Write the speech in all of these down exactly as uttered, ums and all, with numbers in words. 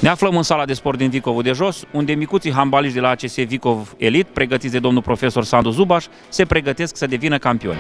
Ne aflăm în sala de sport din Vicovul de Jos, unde micuții handbaliști de la A C S Vicov Elit, pregătiți de domnul profesor Sandu Zubaș, se pregătesc să devină campioni.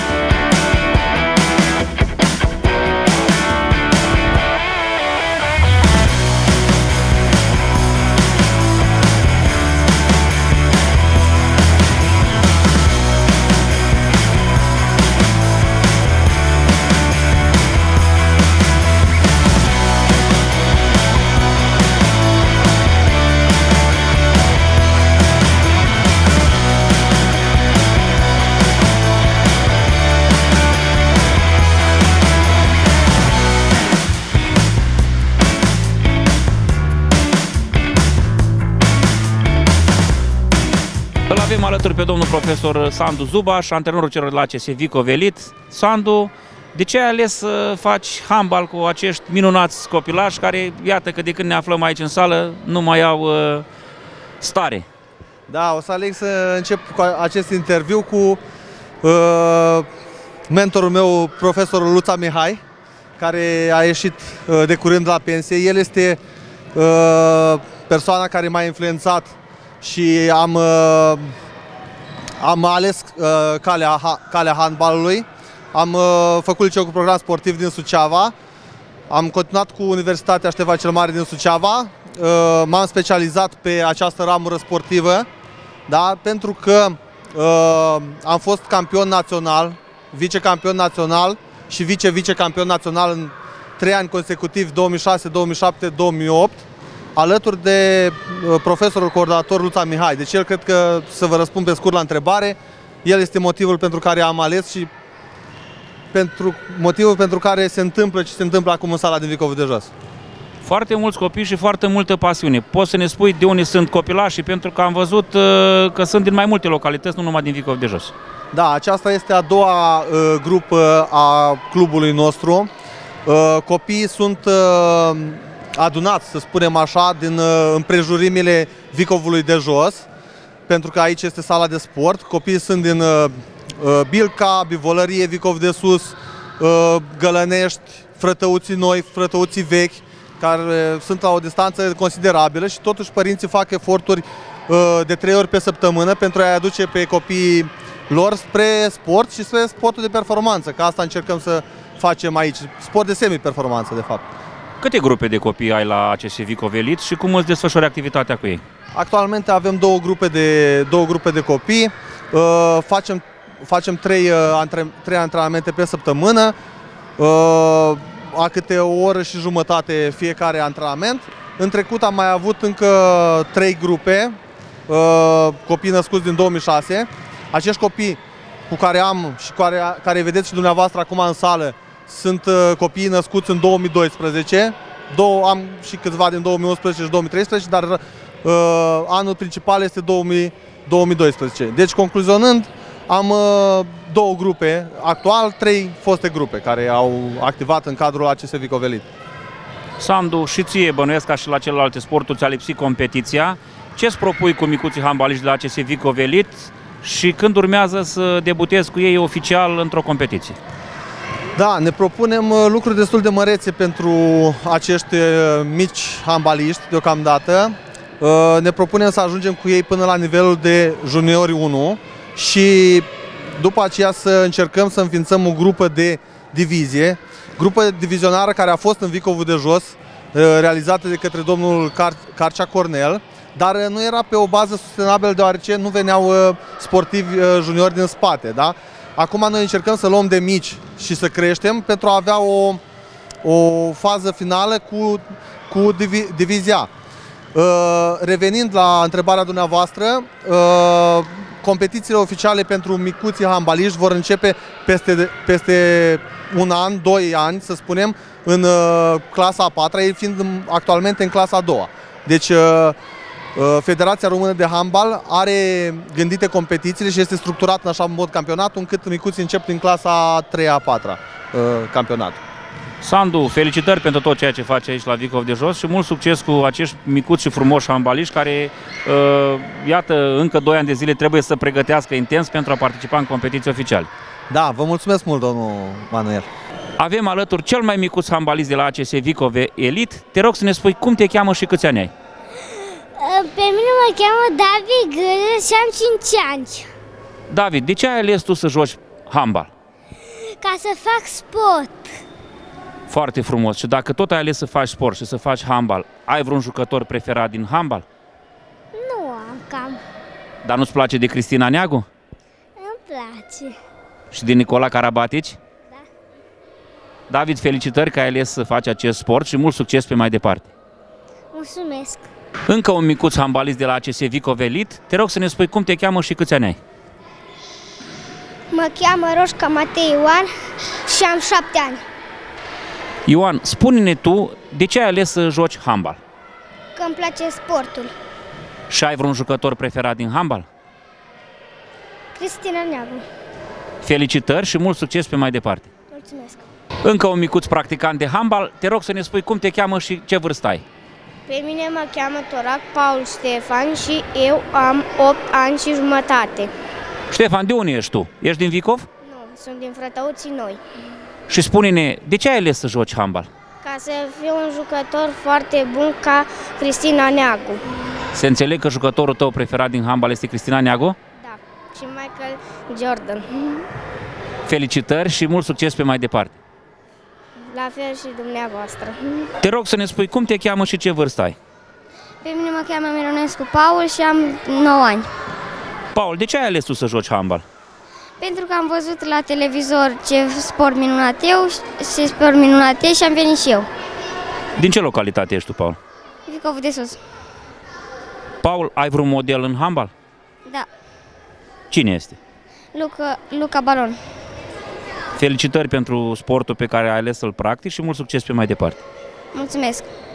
Îl avem alături pe domnul profesor Sandu Zubaș, antrenorul celor de la A C S Vicov Elit. Sandu, de ce ai ales să faci handbal cu acești minunați copilași care, iată că de când ne aflăm aici în sală, nu mai au uh, stare? Da, o să aleg să încep cu acest interviu cu uh, mentorul meu, profesorul Luța Mihai, care a ieșit uh, de curând la pensie. El este uh, persoana care m-a influențat și am, uh, am ales uh, calea, ha, calea handbalului. Am uh, făcut liceu cu program sportiv din Suceava, am continuat cu Universitatea Ștefan cel Mare din Suceava, uh, m-am specializat pe această ramură sportivă, da? Pentru că uh, am fost campion național, vicecampion național și vice-vicecampion național în trei ani consecutiv, două mii șase, două mii șapte, două mii opt. Alături de uh, profesorul coordonator Luța Mihai. Deci el, cred că, să vă răspund pe scurt la întrebare, el este motivul pentru care am ales și pentru motivul pentru care se întâmplă ce se întâmplă acum în sala din Vicovul de Jos. Foarte mulți copii și foarte multă pasiune. Poți să ne spui de unde sunt copilașii, pentru că am văzut uh, că sunt din mai multe localități, nu numai din Vicov de Jos. Da, aceasta este a doua uh, grupă a clubului nostru. Uh, copiii sunt uh, adunați, să spunem așa, din uh, împrejurimile Vicovului de Jos, pentru că aici este sala de sport. Copiii sunt din uh, Bilca, Bivolărie, Vicov de Sus, uh, Gălănești, Frătăuții Noi, Frătăuții Vechi, care uh, sunt la o distanță considerabilă și totuși părinții fac eforturi uh, de trei ori pe săptămână pentru a-i aduce pe copiii lor spre sport și spre sportul de performanță, că asta încercăm să facem aici, sport de semi-performanță, de fapt. Câte grupe de copii ai la A C S Vicov Elit și cum îți desfășori activitatea cu ei? Actualmente avem două grupe de, două grupe de copii, uh, facem, facem trei, uh, antre, trei antrenamente pe săptămână, uh, a câte o oră și jumătate fiecare antrenament. În trecut am mai avut încă trei grupe, uh, copii născuți din două mii șase. Acești copii cu care am și care, care vedeți și dumneavoastră acum în sală sunt uh, copiii născuți în două mii doisprezece, două, am și câțiva din două mii unsprezece și două mii treisprezece, dar uh, anul principal este două mii, două mii doisprezece. Deci, concluzionând, am uh, două grupe, actual trei foste grupe care au activat în cadrul A C S Vicov Elit. Sandu, și ție, bănuiesc ca și la celelalte sporturi, ți-a lipsit competiția. Ce-ți propui cu micuții handbaliști de la A C S Vicov Elit și când urmează să debutezi cu ei oficial într-o competiție? Da, ne propunem lucruri destul de mărețe pentru acești mici handbaliști deocamdată. Ne propunem să ajungem cu ei până la nivelul de juniori unu și după aceea să încercăm să înființăm o grupă de divizie, grupă divizionară care a fost în Vicovul de Jos, realizată de către domnul Car Carcea Cornel, dar nu era pe o bază sustenabilă deoarece nu veneau sportivi juniori din spate, da? Acum noi încercăm să luăm de mici și să creștem pentru a avea o, o fază finală cu, cu divi, divizia. Uh, revenind la întrebarea dumneavoastră, uh, competițiile oficiale pentru micuții handbaliști vor începe peste, peste un an, doi ani, să spunem, în uh, clasa a patra, ei fiind actualmente în clasa a doua. Deci, uh, Federația Română de Handbal are gândite competițiile și este structurat în așa mod campionatul încât micuții încep din clasa a treia, a patra campionat. Sandu, felicitări pentru tot ceea ce faci aici la Vicov de Jos și mult succes cu acești micuți și frumoși handbaliști care, iată, încă doi ani de zile trebuie să pregătească intens pentru a participa în competiții oficiale. Da, vă mulțumesc mult, domnul Manuel. Avem alături cel mai micuț handbalist de la A C S Vicove Elite. Te rog să ne spui cum te cheamă și câți ani ai? Pe mine mă cheamă David Gâră și am cinci ani. David, de ce ai ales tu să joci handbal? Ca să fac sport. Foarte frumos. Și dacă tot ai ales să faci sport și să faci handbal, ai vreun jucător preferat din handbal? Nu am cam. Dar nu-ți place de Cristina Neagu? Îmi place. Și de Nicola Carabatici? Da. David, felicitări că ai ales să faci acest sport și mult succes pe mai departe. Mulțumesc. Încă un micuț handbalist de la A C S Vicove Elite. Te rog să ne spui cum te cheamă și câți ani ai? Mă cheamă Roșca Matei Ioan și am șapte ani. Ioan, spune-ne tu, de ce ai ales să joci handbal? Că îmi place sportul. Și ai vreun jucător preferat din handbal? Cristina Neagu. Felicitări și mult succes pe mai departe. Mulțumesc. Încă un micuț practicant de handbal. Te rog să ne spui cum te cheamă și ce vârstă ai. Pe mine mă cheamă Torac Paul Ștefan și eu am opt ani și jumătate. Ștefan, de unde ești tu? Ești din Vicov? Nu, sunt din Frătăuții Noi. Și spune-ne, de ce ai ales să joci handbal? Ca să fiu un jucător foarte bun ca Cristina Neagu. Se înțeleg că jucătorul tău preferat din handbal este Cristina Neagu? Da, și Michael Jordan. Felicitări și mult succes pe mai departe. La fel și dumneavoastră. Te rog să ne spui cum te cheamă și ce vârstă ai. Pe mine mă cheamă Mironescu Paul și am nouă ani. Paul, de ce ai ales tu să joci handbal? Pentru că am văzut la televizor ce sport minunat eu, ce sport minunat e și am venit și eu. Din ce localitate ești tu, Paul? Vicovul de Sus. Paul, ai vreun model în handbal? Da. Cine este? Luca, Luca Balon. Felicitări pentru sportul pe care ai ales să-l practici și mult succes pe mai departe. Mulțumesc.